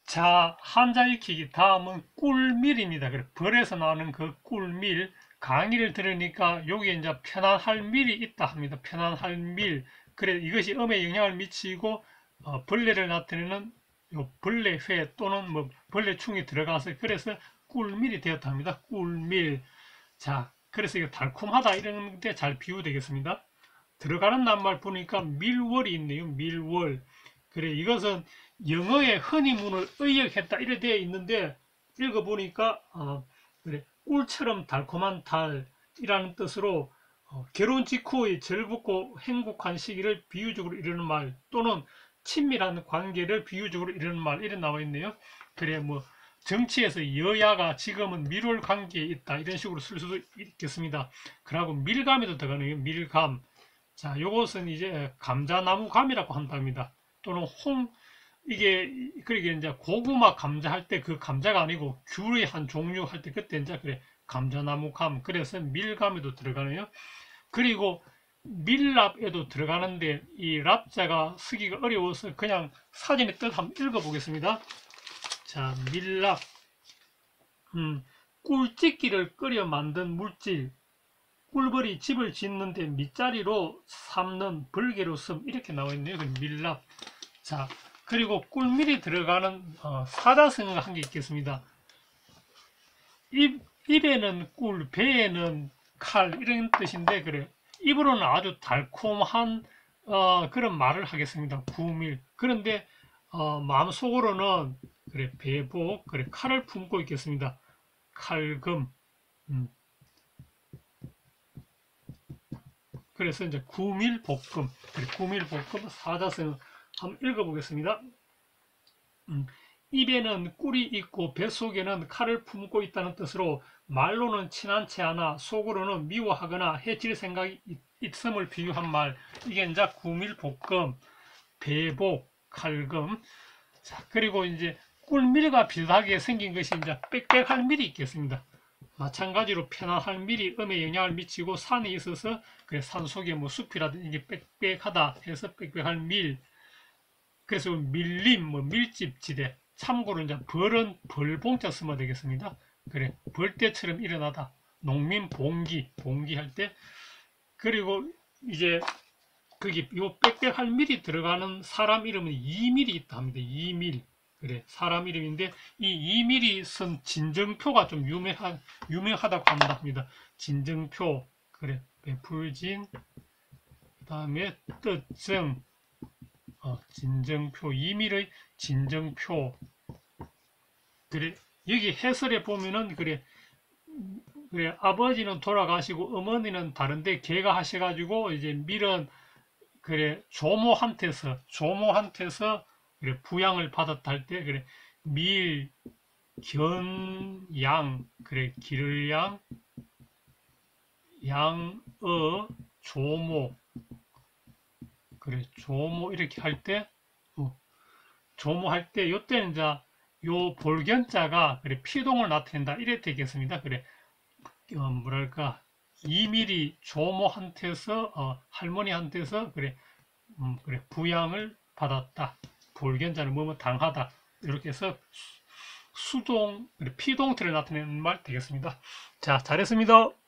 자, 한자 익히기 다음은 꿀밀입니다. 그래, 벌에서 나오는 그 꿀밀 강의를 들으니까 여기에 이제 편안할 밀이 있다 합니다. 편안할 밀. 그래, 이것이 음에 영향을 미치고 벌레를 나타내는 요 벌레회 또는 뭐 벌레충이 들어가서 그래서 꿀밀이 되었다 합니다. 꿀밀. 자, 그래서 이거 달콤하다 이런 데 잘 비유되겠습니다. 들어가는 낱말 보니까 밀월이 있네요. 밀월. 그래, 이것은 영어의 허니문을 의역했다 이래 되어 있는데 읽어보니까 그래, 꿀처럼 달콤한 달이라는 뜻으로 결혼 직후의 즐겁고 행복한 시기를 비유적으로 이르는 말 또는 친밀한 관계를 비유적으로 이르는 말 이래 나와 있네요. 그래, 뭐 정치에서 여야가 지금은 밀월 관계에 있다 이런 식으로 쓸 수도 있겠습니다. 그리고 밀감에도 들어가네요. 밀감. 자, 요것은 이제 감자나무 감이라고 한답니다. 또는 이게, 그러게 이제 고구마 감자 할 때 그 감자가 아니고 귤의 한 종류 할 때 그때 이제 그래, 감자나무 감. 그래서 밀감에도 들어가네요. 그리고 밀랍에도 들어가는데 이 랍자가 쓰기가 어려워서 그냥 사진의 뜻 한번 읽어보겠습니다. 자, 밀랍. 꿀찍기를 끓여 만든 물질. 꿀벌이 집을 짓는데 밑자리로 삼는 벌개로 섬 이렇게 나와 있네요. 밀랍. 자, 그리고 꿀밀이 들어가는 사자성어가 한 개 있겠습니다. 입에는 꿀, 배에는 칼 이런 뜻인데 그래. 입으로는 아주 달콤한 그런 말을 하겠습니다. 구밀. 그런데 마음속으로는 그래 배복, 그래 칼을 품고 있겠습니다. 칼금. 그래서 이제 구밀볶음, 구밀볶음 사자성어 한번 읽어보겠습니다. 입에는 꿀이 있고 뱃속에는 칼을 품고 있다는 뜻으로 말로는 친한 채 하나 속으로는 미워하거나 해칠 생각이 있음을 비유한 말. 이게 이제 구밀볶음, 배복, 칼금. 자, 그리고 이제 꿀밀과 비슷하게 생긴 것이 이제 빽빽할 밀이 있겠습니다. 마찬가지로 편안할 밀이 음에 영향을 미치고 산이 있어서 그래 산 속에 뭐 숲이라든지 이게 빽빽하다 해서 빽빽할 밀. 그래서 밀림, 뭐 밀집 지대. 참고로 이제 벌은 벌봉자 쓰면 되겠습니다. 그래 벌떼처럼 일어나다. 농민 봉기, 봉기할 때. 그리고 이제 거기 요 빽빽할 밀이 들어가는 사람 이름은 이밀이 있다 합니다. 이밀. 그래 사람 이름인데 이 이밀이 쓴 진정표가 좀 유명하다고 합니다. 진정표. 그래 베풀진 그 다음에 뜻정 진정표 이밀의 진정표. 그래 여기 해설에 보면은 그래 아버지는 돌아가시고 어머니는 다른데 걔가 하셔가지고 이제 밀은 그래 조모한테서 그래 부양을 받았다 할 때 그래 밀, 견, 양 그래 기를 양, 양어, 조모 그래 조모 이렇게 할 때 조모 할 때 요때는 이제 요 볼견자가 그래 피동을 나타낸다 이래 되겠습니다. 그래 뭐랄까 이밀이 조모한테서 할머니한테서 그래 그래 부양을 받았다. 볼견자는 뭐뭐 당하다. 이렇게 해서 수동, 피동태를 나타내는 말 되겠습니다. 자, 잘했습니다.